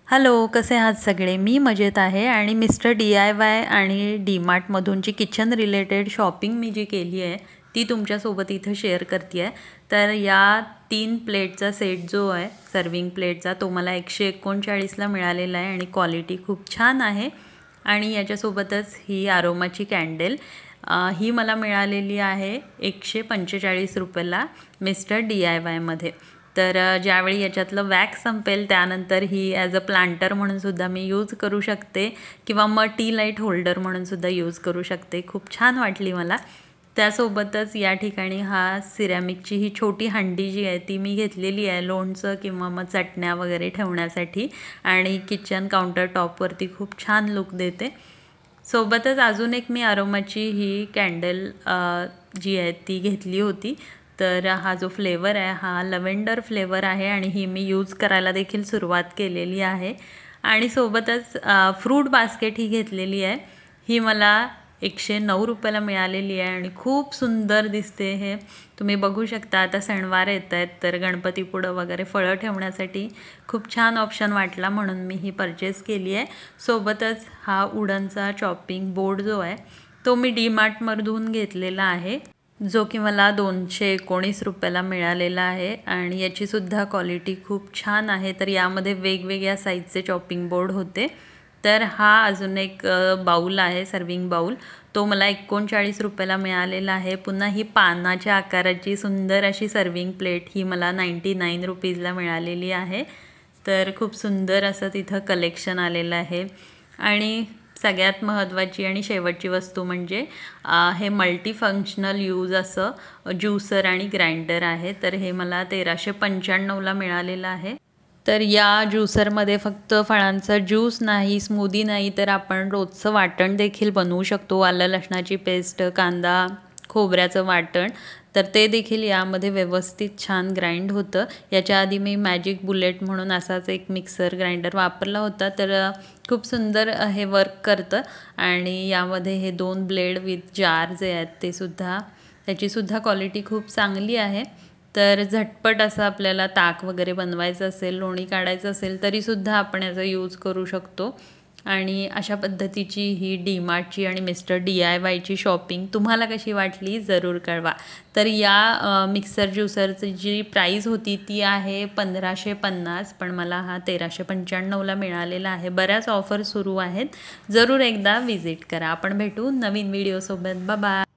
Hello, कसे आहात सगळे? मी मजेत आहे आणि मिस्टर DIY आणि डीमार्टमधून जी किचन रिलेटेड शॉपिंग मी जी केली आहे ती तुमच्यासोबत इथं शेअर करते आहे. तर या 3 प्लेटचा सेट जो आहे सर्विंग प्लेटचा तो मला 139ला मिळालेला आहे आणि क्वालिटी खूप छान आहे. आणि याच्यासोबतच ही आरोमाची कॅन्डल ही मला मिळालेली आहे 145 रुपयाला मिस्टर DIYमध्ये. तर ज्यावेळी याच्यातलं वॅक्स संपेल त्यानंतर ही ॲज अ प्लांटर म्हणूनसुद्धा मी यूज करू शकते किंवा मग टी लाईट होल्डर म्हणूनसुद्धा यूज करू शकते. खूप छान वाटली मला. त्यासोबतच या ठिकाणी हा सिरॅमिकची ही छोटी हंडी जी आहे ती मी घेतलेली आहे लोणचं किंवा मग चटण्या वगैरे ठेवण्यासाठी आणि किचन काउंटर टॉपवरती खूप छान लुक देते. सोबतच अजून एक मी अरोमाची ही कॅन्डल जी आहे ती घेतली होती. तर हा जो फ्लेवर आहे हा लव्हेंडर फ्लेवर आहे आणि ही मी यूज करायला देखील सुरुवात केलेली आहे. आणि सोबतच फ्रूट बास्केट ही घेतलेली आहे. ही मला 109 रुपयाला मिळालेली आहे आणि खूप सुंदर दिसते. हे तुम्ही बघू शकता. आता सणवार येत आहेत तर गणपतीपुढं वगैरे फळं ठेवण्यासाठी खूप छान ऑप्शन वाटला म्हणून मी ही परचेस केली आहे. सोबतच हा वुडनचा चॉपिंग बोर्ड जो आहे तो मी डीमार्टमधून घेतलेला आहे, जो की मला 219 रुपयाला मिळालेला आहे आणि याचीसुद्धा क्वालिटी खूप छान आहे. तर यामध्ये वेगवेगळ्या साईजचे चॉपिंग बोर्ड होते. तर हा अजून एक बाऊल आहे सर्विंग बाऊल, तो मला 39 रुपयाला मिळालेला आहे. पुन्हा ही पानाच्या आकाराची सुंदर अशी सर्विंग प्लेट ही मला 99 रुपीजला मिळालेली आहे. तर खूप सुंदर असं तिथं कलेक्शन आलेलं आहे. आणि सगळ्यात महत्त्वाची आणि शेवटची वस्तू म्हणजे हे मल्टीफंक्शनल यूज असं ज्यूसर आणि ग्राइंडर आहे. तर हे मला 1395ला मिळालेलं आहे. तर या ज्यूसरमध्ये फक्त फळांचा ज्यूस नाही, स्मूदी नाही, तर आपण रोजचं वाटण देखील बनवू शकतो. आलं लसणाची पेस्ट, कांदा, खोबऱ्याचं वाटण, तर ते देखील यामध्ये व्यवस्थित छान ग्राइंड होतं. याच्या आधी मी मॅजिक बुलेट म्हणून असाच एक मिक्सर ग्राइंडर वापरला होता. तर खूप सुंदर हे वर्क करतं. आणि यामध्ये हे 2 ब्लेड विथ जार जे आहेत ते सुद्धा त्याचीसुद्धा क्वालिटी खूप चांगली आहे. तर झटपट असं आपल्याला ताक वगैरे बनवायचं असेल, लोणी काढायचं असेल तरीसुद्धा आपण याचा यूज करू शकतो. आणि अशा पद्धतीची ही डीमार्टची आणि मिस्टर DIYची शॉपिंग तुम्हाला कशी वाटली जरूर कळवा. तर या मिक्सर ज्युसरची जी प्राईस होती ती आहे 1550, पण मला हा 1395ला मिळालेला आहे. बऱ्याच ऑफर सुरू आहेत. जरूर एकदा विजिट करा. आपण भेटू नवीन व्हिडिओसोबत. Bye bye.